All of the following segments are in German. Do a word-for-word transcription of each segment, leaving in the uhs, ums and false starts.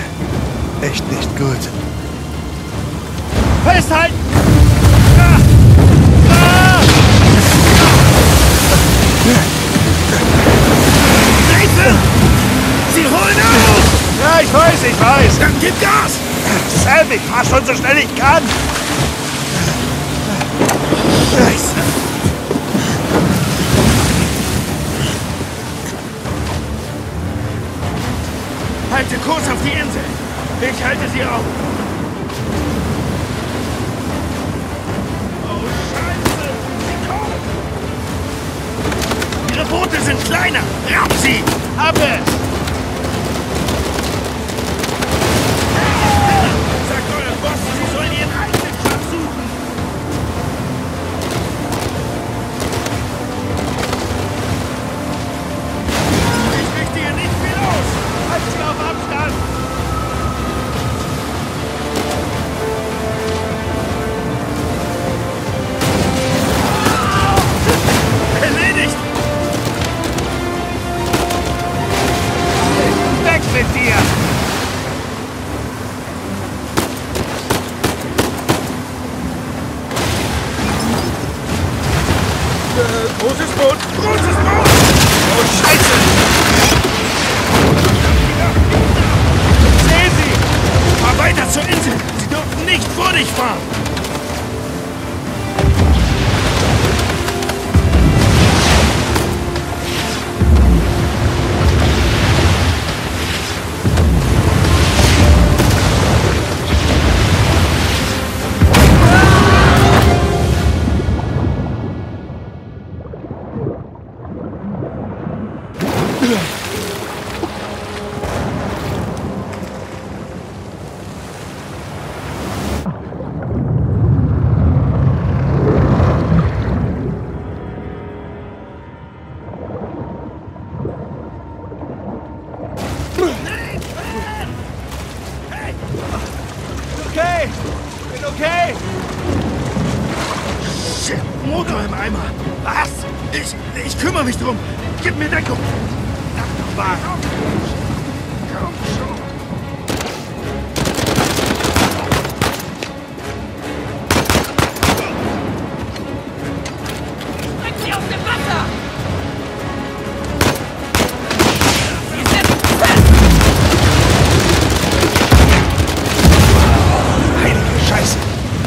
Echt nicht gut. Festhalten! Ah! Ah! Nathan! Sie holen auf! Ja, ich weiß, ich weiß. Dann gib Gas! Sam, ich fahr schon so schnell ich kann. Scheiße! Halte Kurs auf die Insel! Ich halte sie auf! Oh, Scheiße! Sie kommen! Ihre Boote sind kleiner! Raub sie! Hab es! Sagt euren Bossen, sie sollen ihren eigenen Schatz suchen! Ich richte hier nicht viel aus! Halt sie auf Abstand! Erledigt! Weg mit dir! Großes Boot! Großes Boot! Oh, Scheiße! Ich sehe sie! Fahr weiter zur Insel! Sie dürfen nicht vor dich fahren! Okay! Bin okay! Shit, Motor im Eimer! Was? Ich, ich kümmere mich drum! Gib mir Deckung! Komm schon! Bringt sie aus dem Wasser! Sie sind fest! Heilige Scheiße!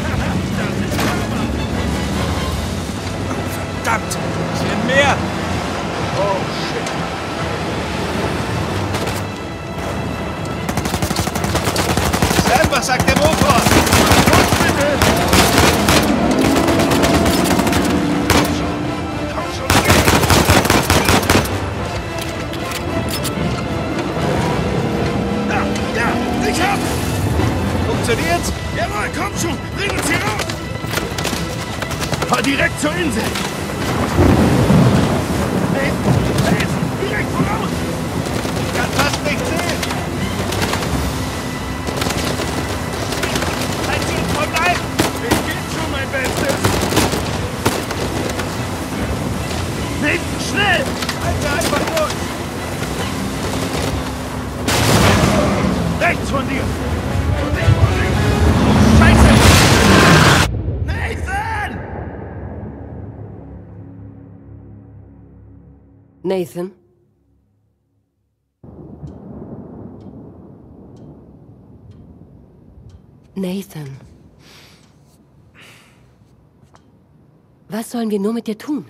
Verdammt! Sie im Meer! Oh, shit! Sam, was sagt der Motor? Los, bitte! Komm schon, geh! Ja, ja, ich hab's! Funktioniert's? Jawohl, komm schon! Bring uns hier raus! Fahr direkt zur Insel! Hey, hey, direkt voraus! Ich kann fast nicht sehen! Ein Ziel verbleiben! Ich geb schon mein Bestes! Nathan, schnell! Halte einfach durch! Rechts von dir! Scheiße! Nathan! Nathan? Nathan. Was sollen wir nur mit dir tun?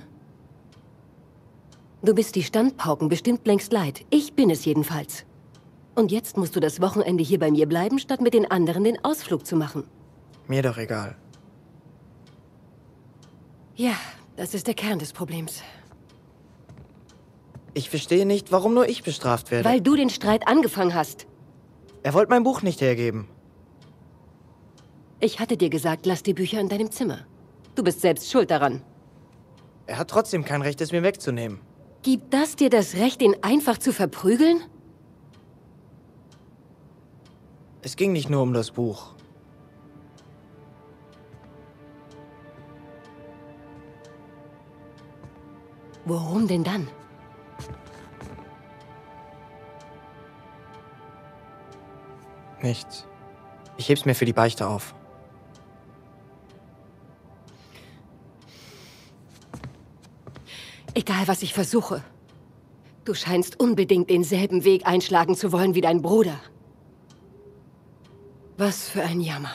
Du bist die Standpauken bestimmt längst leid. Ich bin es jedenfalls. Und jetzt musst du das Wochenende hier bei mir bleiben, statt mit den anderen den Ausflug zu machen. Mir doch egal. Ja, das ist der Kern des Problems. Ich verstehe nicht, warum nur ich bestraft werde. Weil du den Streit angefangen hast. Er wollte mein Buch nicht hergeben. Ich hatte dir gesagt, lass die Bücher in deinem Zimmer. Du bist selbst schuld daran. Er hat trotzdem kein Recht, es mir wegzunehmen. Gibt das dir das Recht, ihn einfach zu verprügeln? Es ging nicht nur um das Buch. Worum denn dann? Nichts. Ich heb's mir für die Beichte auf. Egal, was ich versuche. Du scheinst unbedingt denselben Weg einschlagen zu wollen wie dein Bruder. Was für ein Jammer.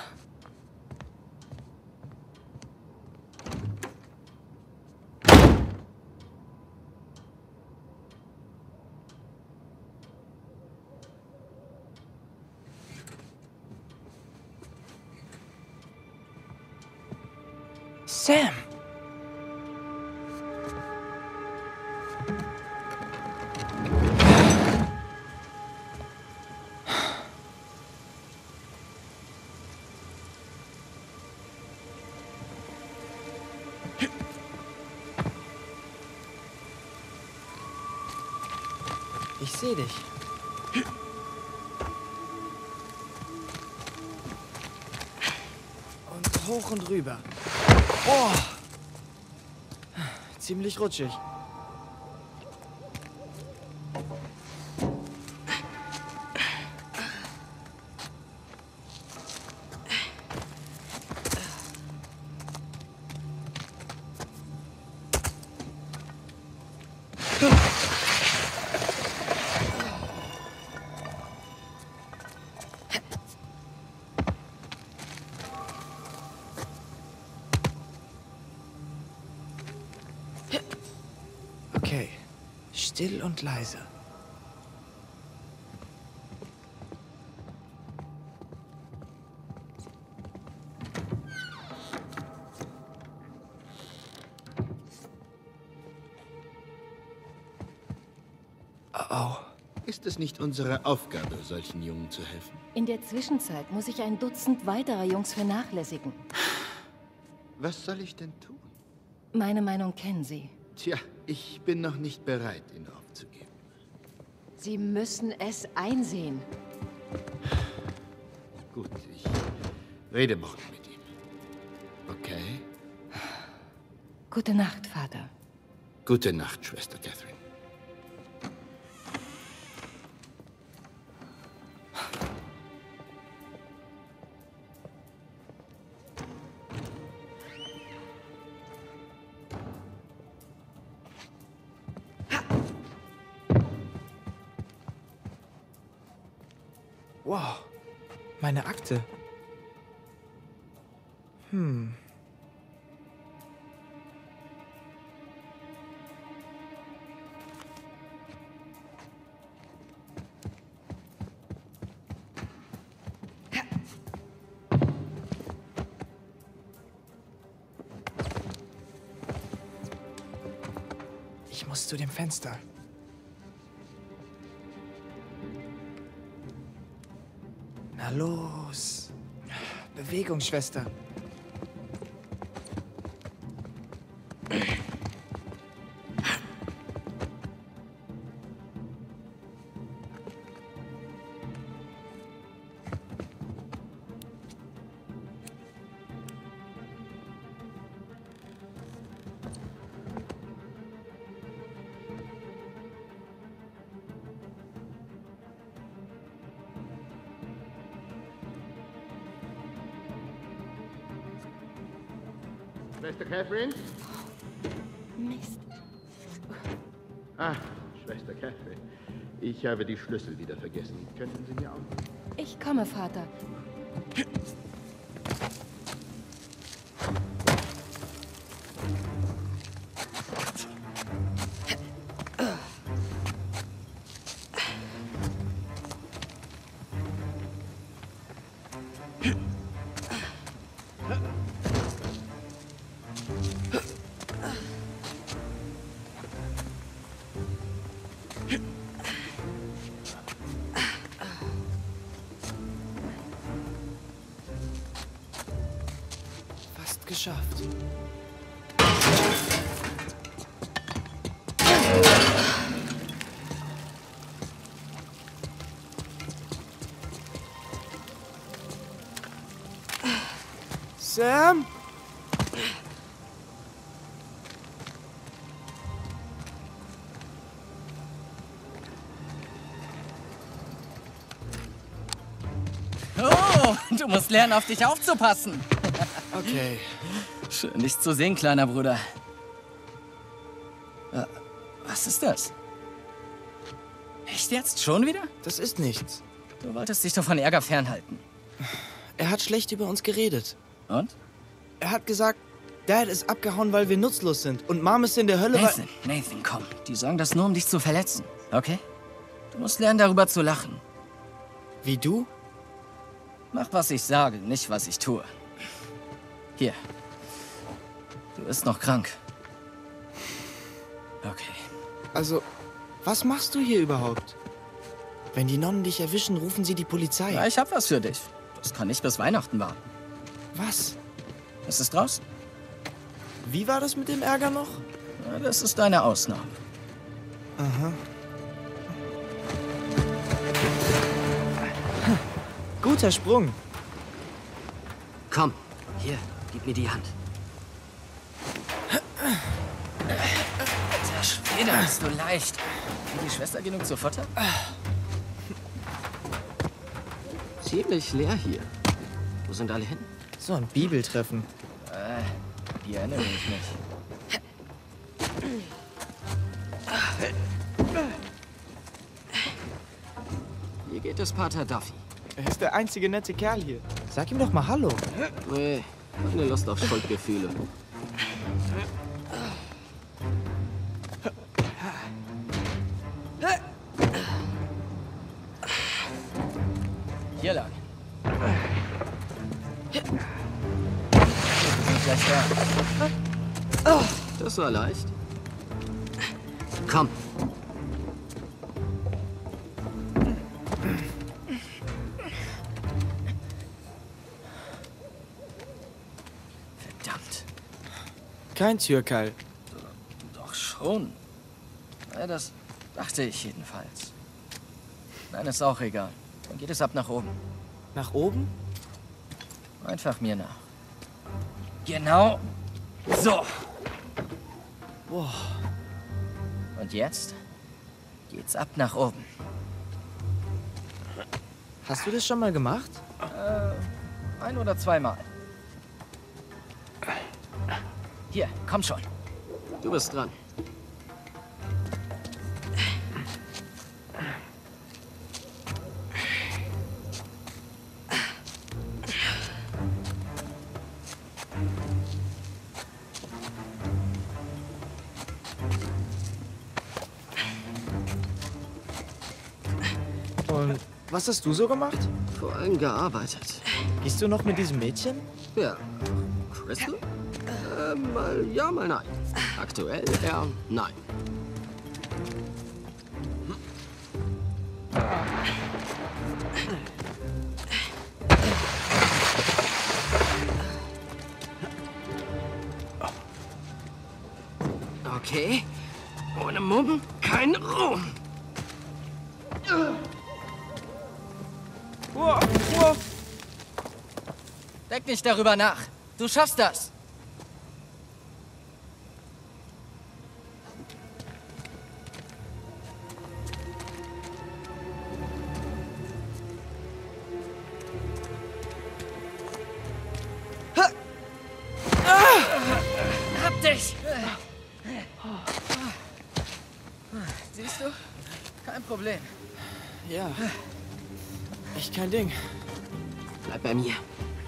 Sam! Ich sehe dich. Und hoch und rüber. Oh! Ziemlich rutschig. Okay, still und leise. Oh. Ist es nicht unsere Aufgabe, solchen Jungen zu helfen? In der Zwischenzeit muss ich ein Dutzend weiterer Jungs vernachlässigen. Was soll ich denn tun? Meine Meinung kennen Sie. Tja, ich bin noch nicht bereit, ihn aufzugeben. Sie müssen es einsehen. Gut, ich rede morgen mit ihm. Okay? Gute Nacht, Vater. Gute Nacht, Schwester Catherine. Wow, meine Akte. Hm. Ich muss zu dem Fenster. Na los. Bewegung, Schwester. Schwester Catherine? Mist. Ah, Schwester Catherine. Ich habe die Schlüssel wieder vergessen. Könnten Sie mir auch? Ich komme, Vater. Fast geschafft. Sam? Hallo, du musst lernen, auf dich aufzupassen. Okay. Schön, dich zu sehen, kleiner Bruder. Äh, was ist das? Echt jetzt? Schon wieder? Das ist nichts. Du wolltest dich doch von Ärger fernhalten. Er hat schlecht über uns geredet. Und? Er hat gesagt, Dad ist abgehauen, weil wir nutzlos sind. Und Mom ist in der Hölle, weil... Nathan, Nathan, komm. Die sagen das nur, um dich zu verletzen. Okay? Du musst lernen, darüber zu lachen. Wie du? Mach, was ich sage, nicht, was ich tue. Hier. Du bist noch krank. Okay. Also, was machst du hier überhaupt? Wenn die Nonnen dich erwischen, rufen sie die Polizei. Ja, ich hab was für dich. Das kann nicht bis Weihnachten warten. Was? Es ist draußen. Wie war das mit dem Ärger noch? Ja, das ist deine Ausnahme. Aha. Guter Sprung. Komm, hier, gib mir die Hand. Alter Schwede, bist du leicht. Hat die Schwester genug zu futtern? Ziemlich leer hier. Wo sind alle hin? So ein Bibeltreffen. Äh, die erinnere ich nicht. Hier geht es Pater Duffy. Er ist der einzige nette Kerl hier. Sag ihm doch mal Hallo. Nee, keine Lust auf Schuldgefühle. Hier lang. Gleich da. Das war leicht. Komm. Verdammt. Kein Türkeil. Doch schon. Ja, das dachte ich jedenfalls. Nein, ist auch egal. Dann geht es ab nach oben. Nach oben? Einfach mir nach. Genau so. Boah. Und jetzt geht's ab nach oben. Hast du das schon mal gemacht? Äh, ein oder zweimal. Hier, komm schon. Du bist dran. Und was hast du so gemacht? Vor allem gearbeitet. Gehst du noch mit diesem Mädchen? Ja. Crystal? Äh, mal ja, mal nein. Aktuell eher nein. Okay. Ohne Mumm kein Ruhm. Wow, wow. Denk nicht darüber nach. Du schaffst das. Hab dich! Siehst du? Kein Problem. Ja. Echt kein Ding. Bleib bei mir.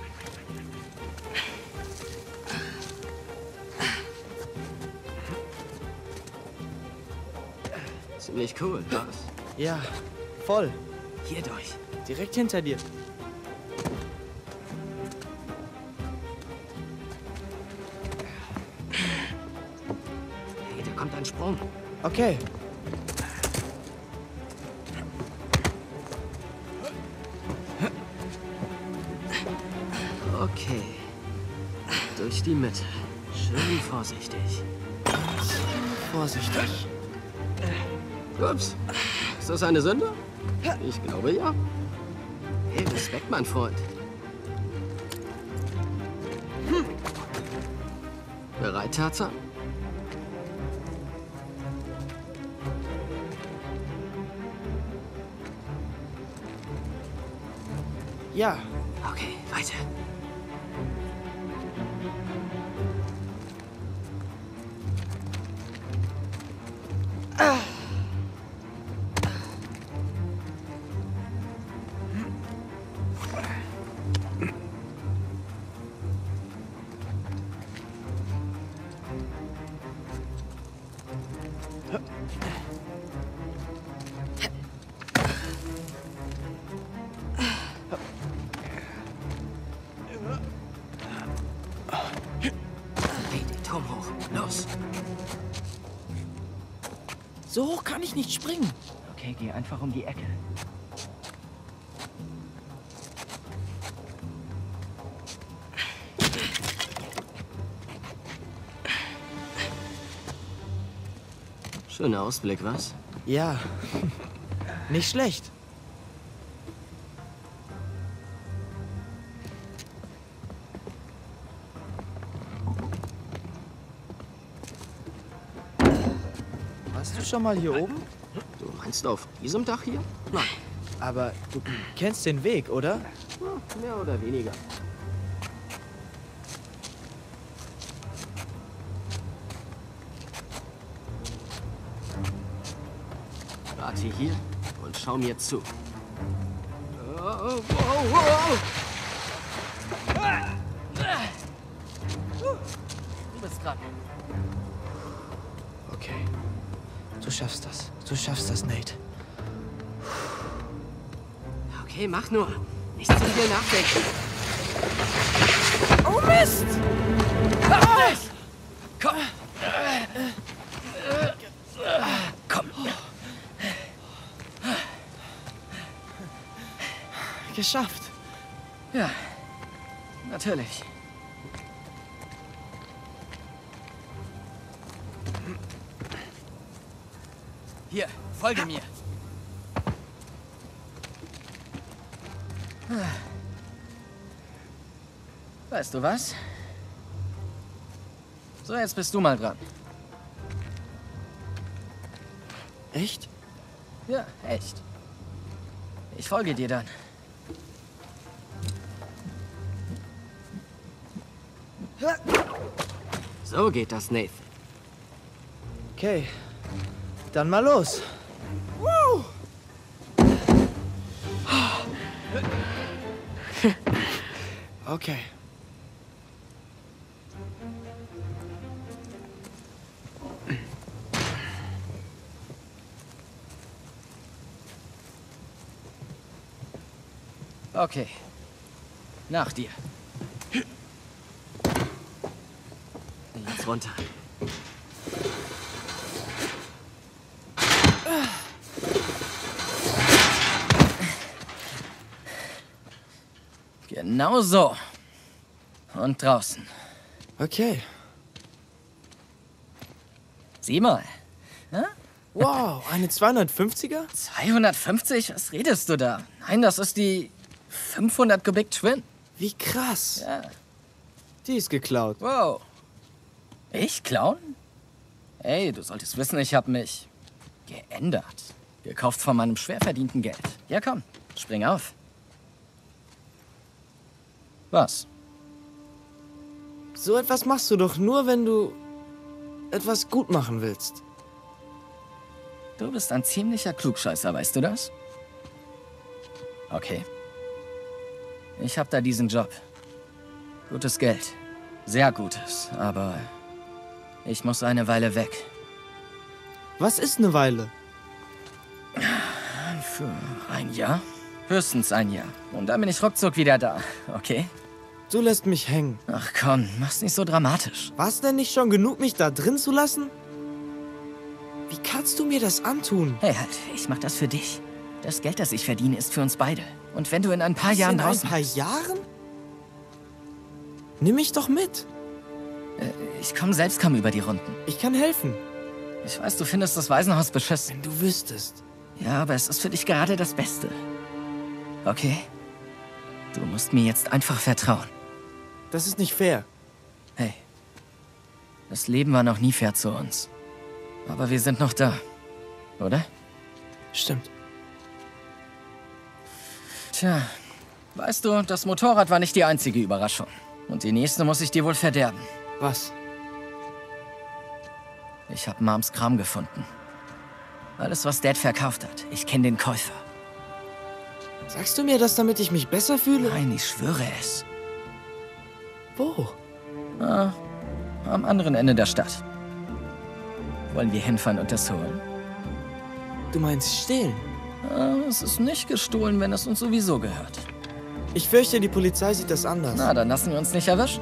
Ziemlich cool, was? Ja, voll. Hier durch. Direkt hinter dir. Hey, da kommt ein Sprung. Okay. Okay. Durch die Mitte. Schön vorsichtig. Vorsichtig. Ups. Ist das eine Sünde? Ich glaube ja. Hey, Respekt, mein Freund. Hm. Bereit, Tarzan? Ja, Okay, weiter. Hey, den Turm hoch. Los. So hoch kann ich nicht springen. Okay, geh einfach um die Ecke. Schöner Ausblick, was? Ja, nicht schlecht. Warst du schon mal hier oben? Du meinst auf diesem Dach hier? Nein. Aber du kennst den Weg, oder? Ja, mehr oder weniger. Warte hier und schau mir zu. Oh, oh, oh, oh. Du bist dran. Okay. Du schaffst das. Du schaffst das, Nate. Okay, mach nur. Nicht zu viel nachdenken. Oh Mist! Hab dich! Komm! Komm! Geschafft. Ja, natürlich. Hier, folge mir. Weißt du was? So, jetzt bist du mal dran. Echt? Ja, echt. Ich folge dir dann. So geht das, Nathan. Okay. Dann mal los. Okay. Okay. Nach dir. Jetzt runter. Genau so. Und draußen. Okay. Sieh mal. Wow, eine zweihundertfünfziger? zweihundertfünfzig? Was redest du da? Nein, das ist die fünfhundert Kubik Twin. Wie krass. Ja. Die ist geklaut. Wow. Ich klauen? Ey, du solltest wissen, ich habe mich geändert. Gekauft von meinem schwer verdienten Geld. Ja, komm, spring auf. Was? So etwas machst du doch nur, wenn du etwas gut machen willst. Du bist ein ziemlicher Klugscheißer, weißt du das? Okay. Ich hab da diesen Job. Gutes Geld. Sehr gutes, aber ich muss eine Weile weg. Was ist eine Weile? Für ein Jahr? Höchstens ein Jahr. Und dann bin ich ruckzuck wieder da, okay? Du lässt mich hängen. Ach komm, mach's nicht so dramatisch. War's denn nicht schon genug, mich da drin zu lassen? Wie kannst du mir das antun? Hey, halt, ich mach das für dich. Das Geld, das ich verdiene, ist für uns beide. Und wenn du in ein paar Was, Jahren in ein draußen paar Jahren? Nimm mich doch mit. Äh, ich komm selbst kaum über die Runden. Ich kann helfen. Ich weiß, du findest das Waisenhaus beschissen. Wenn du wüsstest. Ja, aber es ist für dich gerade das Beste. Okay? Du musst mir jetzt einfach vertrauen. Das ist nicht fair. Hey, das Leben war noch nie fair zu uns. Aber wir sind noch da, oder? Stimmt. Tja, Weißt du, das Motorrad war nicht die einzige Überraschung. Und die nächste muss ich dir wohl verderben. Was? Ich habe Moms Kram gefunden. Alles, was Dad verkauft hat. Ich kenne den Käufer. Sagst du mir das, damit ich mich besser fühle? Nein, ich schwöre es. Wo? Ah, am anderen Ende der Stadt. Wollen wir hinfahren und das holen? Du meinst stehlen? Ah, es ist nicht gestohlen, wenn es uns sowieso gehört. Ich fürchte, die Polizei sieht das anders. Na, dann lassen wir uns nicht erwischen.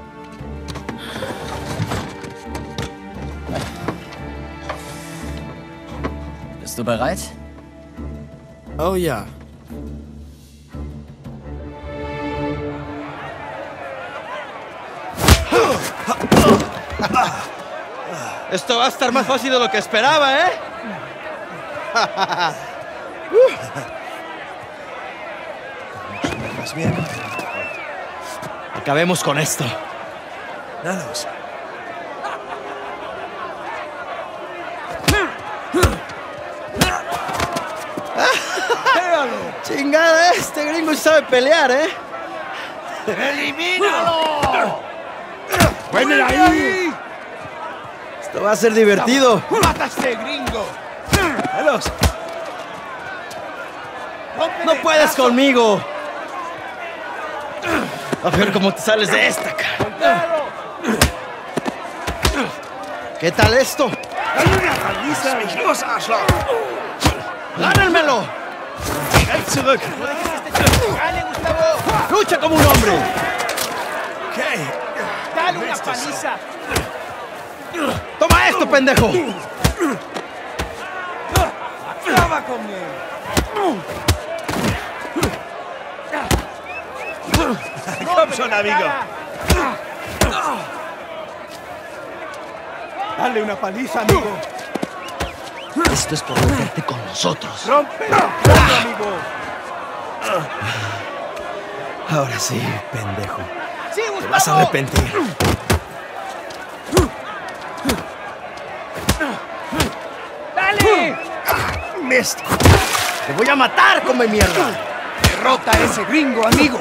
Bist du bereit? Oh ja. Esto va a estar más fácil de lo que esperaba, ¿eh? Más bien. Acabemos con esto. Na los. Chingada, este gringo sabe pelear, ¿eh? ¡Elimínalo! ¡Ven ahí! Esto va a ser divertido. ¡Mata a este gringo! ¡Velos! No puedes conmigo. A ver cómo te sales de esta, cara. ¿Qué tal esto? Lass mich los, Arschloch! ¡Gánenmelo! Greif zurück! ¡Lucha como un hombre! Okay. ¡Dale una paliza! ¡Toma esto, pendejo! ¡Acaba conmigo! ¡Komm schon, amigo! Dale una paliza, amigo. Esto es por meterte con nosotros. ¡Rómpelo, amigo! Ahora sí, pendejo. Te vas a arrepentir. ¡Dale! ¡Mist! ¡Te voy a matar, come mierda! ¡Derrota a ese gringo, amigo!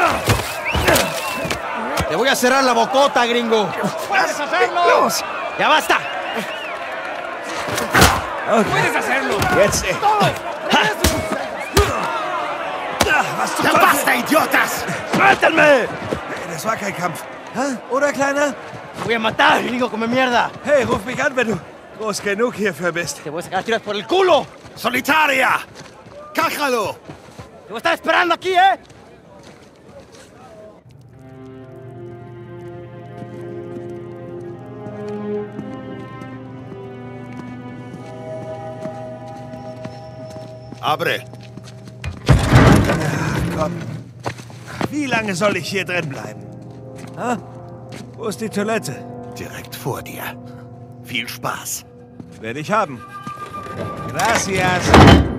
¡Te voy a cerrar la bocota, gringo! ¡Puedes hacerlo! ¡Los! ¡Ya basta! ¡Puedes hacerlo! ¡Jetzt! Was zum ¡Ya Teufel? basta, idiotas! ¡Suéltenme! Hey, das war kein Kampf. Hä? Oder, Kleiner? ¡Te voy a matar, gringo, come mierda! Hey, ruf mich an, wenn du groß genug hierfür bist. ¡Te voy a sacar tiras por el culo! ¡Solitaria! ¡Cájalo! ¡Te voy a estar esperando aquí, eh! Abre! Komm. Wie lange soll ich hier drin bleiben? Ha? Wo ist die Toilette? Direkt vor dir. Viel Spaß. Werde ich haben. Gracias.